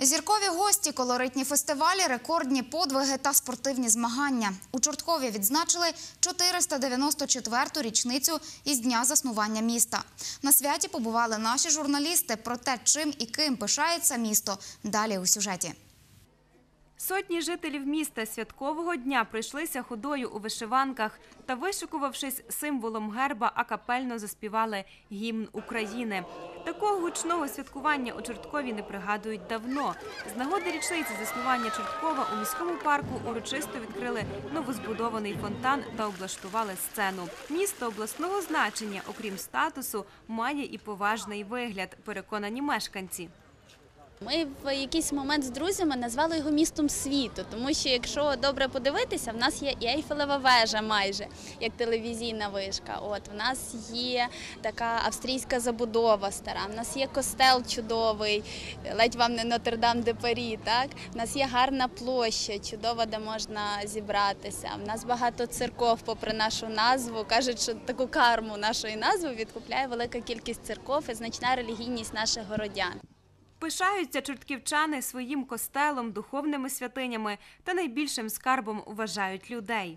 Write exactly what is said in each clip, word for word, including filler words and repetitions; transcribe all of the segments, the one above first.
Зіркові гості, колоритні фестивалі, рекордні подвиги та спортивні змагання. У Чорткові відзначили чотириста дев'яносто четверту річницю із дня заснування міста. На святі побували наші журналісти. Про те, чим і ким пишається місто, далі у сюжеті. Сотні жителів міста святкового дня пройшлися ходою у вишиванках та, вишикувавшись символом герба, акапельно заспівали гімн України. Такого гучного святкування у Чорткові не пригадують давно. З нагоди річниці заснування Чорткова у міському парку урочисто відкрили новозбудований фонтан та облаштували сцену. Місто обласного значення, окрім статусу, має і поважний вигляд, переконані мешканці. Ми в якийсь момент з друзями назвали його містом світу, тому що, якщо добре подивитися, в нас є і Ейфелева вежа майже, як телевізійна вишка. От, в нас є така австрійська забудова стара, в нас є костел чудовий, ледь вам не Нотр-Дам-де-Парі, так? В нас є гарна площа, чудова, де можна зібратися. В нас багато церков, попри нашу назву. Кажуть, що таку карму нашої назви відкупляє велика кількість церков і значна релігійність наших городян. Пишаються чортківчани своїм костелом, духовними святинями та найбільшим скарбом вважають людей.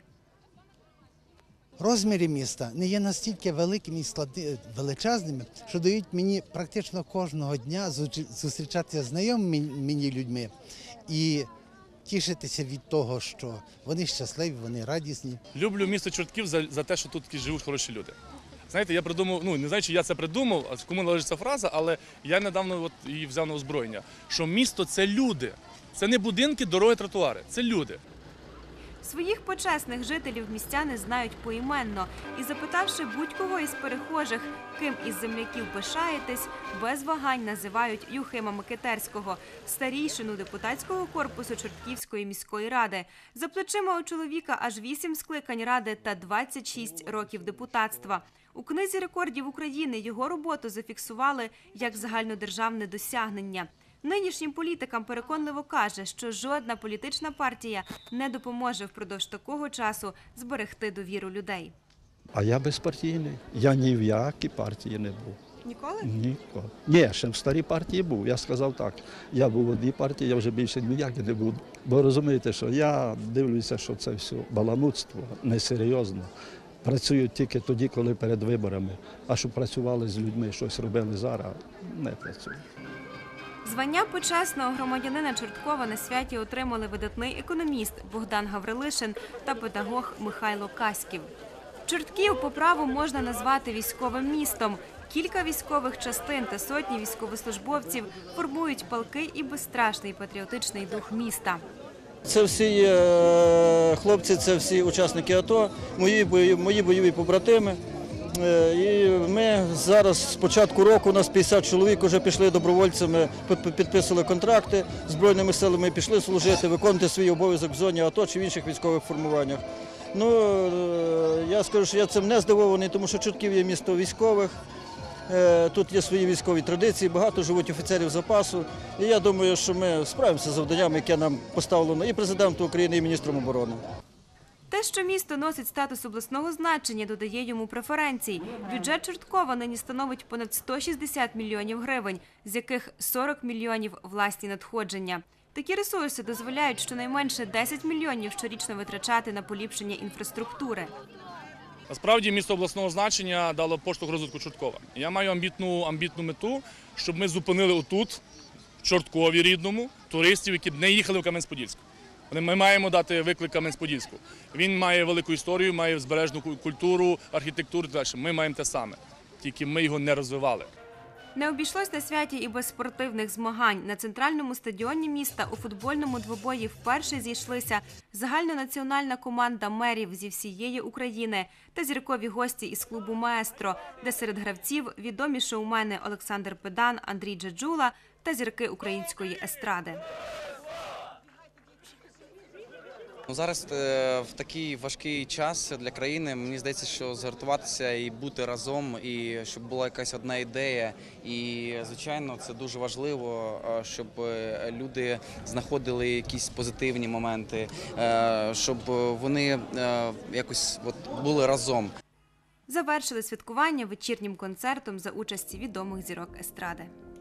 Розміри міста не є настільки великими і величезними, що дають мені практично кожного дня зустрічатися з знайомими мені людьми і тішитися від того, що вони щасливі, вони радісні. Люблю місто Чортків за, за те, що тут живуть хороші люди. Знаєте, я придумав, ну не знаю, чи я це придумав, а кому належить ця фраза, але я недавно от її взяв на озброєння, що місто – це люди, це не будинки, дороги, тротуари, це люди. Своїх почесних жителів містяни знають поіменно. І запитавши будь-кого із перехожих, ким із земляків пишаєтесь, без вагань називають Юхима Микитерського, старійшину депутатського корпусу Чортківської міської ради. За плечима у чоловіка аж вісім скликань ради та двадцять шість років депутатства. У книзі рекордів України його роботу зафіксували як загальнодержавне досягнення. Нинішнім політикам переконливо каже, що жодна політична партія не допоможе впродовж такого часу зберегти довіру людей. А я безпартійний. Я ні в якій партії не був. Ніколи? Ніколи. Ні, ще в старій партії був. Я сказав так, я був в одній партії, я вже більше ніякій не буду. Бо розумієте, що я дивлюся, що це все баламутство, несерйозно. Працюють тільки тоді, коли перед виборами. А щоб працювали з людьми, щось робили зараз, не працюють. Звання почесного громадянина Чорткова на святі отримали видатний економіст Богдан Гаврилишин та педагог Михайло Каськів. Чортків по праву можна назвати військовим містом. Кілька військових частин та сотні військовослужбовців формують палкий і безстрашний патріотичний дух міста. Це всі хлопці, це всі учасники АТО, мої, мої бойові побратими. І ми зараз з початку року, у нас п'ятдесят чоловік вже пішли добровольцями, підписали контракти з Збройними силами, пішли служити, виконувати свій обов'язок в зоні АТО чи в інших військових формуваннях. Ну, я скажу, що я цим не здивований, тому що Чортків є місто військових, тут є свої військові традиції, багато живуть офіцерів запасу. І я думаю, що ми справимося з завданнями, яке нам поставлено і президентом України, і міністром оборони. Те, що місто носить статус обласного значення, додає йому преференцій. Бюджет Чорткова нині становить понад сто шістдесят мільйонів гривень, з яких сорок мільйонів – власні надходження. Такі ресурси дозволяють щонайменше десять мільйонів щорічно витрачати на поліпшення інфраструктури. Насправді місто обласного значення дало поштовх розвитку Чорткова. Я маю амбітну, амбітну мету, щоб ми зупинили отут, в Чорткові рідному, туристів, які б не їхали в Кам'янець-Подільськ. Ми маємо дати виклик Кам'янець-Подільську. Він має велику історію, має збережну культуру, архітектуру і далі. Ми маємо те саме, тільки ми його не розвивали. Не обійшлось на святі і без спортивних змагань. На центральному стадіоні міста у футбольному двобої вперше зійшлися загальнонаціональна команда мерів зі всієї України та зіркові гості із клубу «Маестро», де серед гравців відомі шоумени Олександр Педан, Андрій Джаджула та зірки української естради. Зараз в такий важкий час для країни, мені здається, що згуртуватися і бути разом, і щоб була якась одна ідея. І, звичайно, це дуже важливо, щоб люди знаходили якісь позитивні моменти, щоб вони якось були разом. Завершили святкування вечірнім концертом за участі відомих зірок естради.